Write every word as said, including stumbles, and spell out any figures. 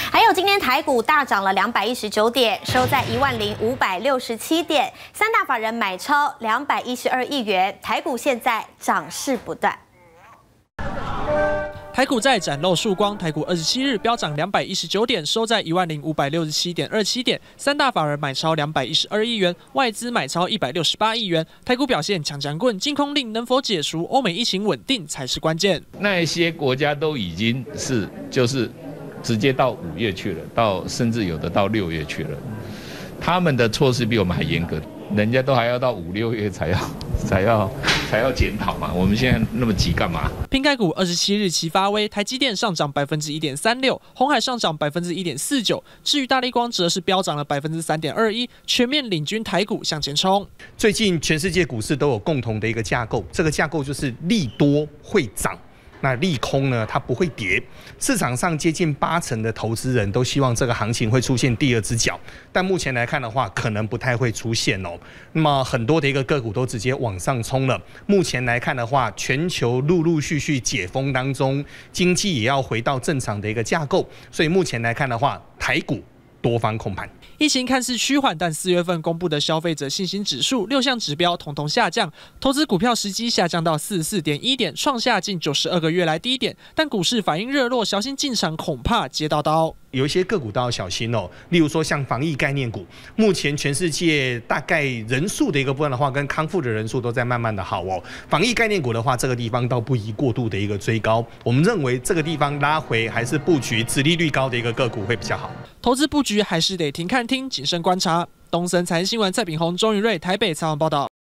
还有今天台股大涨了两百一十九点，收在一万零五百六十七点，三大法人买超两百一十二亿元，台股现在涨势不断。 台股在展露曙光，台股二十七日飙涨两百一十九点，收在一万零五百六十七点二七点，三大法人买超两百一十二亿元，外资买超一百六十八亿元。台股表现强强棍，禁空令能否解除？欧美疫情稳定才是关键。 那一些国家都已经是就是直接到五月去了，到甚至有的到六月去了，他们的措施比我们还严格。 人家都还要到五六月才要才要才要检讨嘛，我们现在那么急干嘛？ 拼台股二十七日齐发威，台积电上涨百分之一点三六，鸿海上涨百分之一点四九，至于大立光则是飙涨了百分之三点二一，全面领军台股向前冲。 最近全世界股市都有共同的一个架构，这个架构就是利多会涨。 那利空呢？它不会跌。市场上接近八成的投资人都希望这个行情会出现第二只脚，但目前来看的话，可能不太会出现哦。那么很多的一个个股都直接往上冲了。目前来看的话，全球陆陆续续解封当中，经济也要回到正常的一个架构，所以目前来看的话，台股 多方控盘， 疫情看似趋缓，但四月份公布的消费者信心指数六项指标统统下降，投资股票时机下降到四十四点一点，创下近九十二个月来低点。但股市反应热络，小心进场恐怕接到刀。 有一些个股都要小心哦，例如说像防疫概念股，目前全世界大概人数的一个部分的话，跟康复的人数都在慢慢的好哦。防疫概念股的话，这个地方倒不宜过度的一个追高，我们认为这个地方拉回还是布局殖利率高的一个个股会比较好。 投资布局还是得停看听，谨慎观察。东森财经新闻蔡炳宏、钟宇瑞台北采访报道。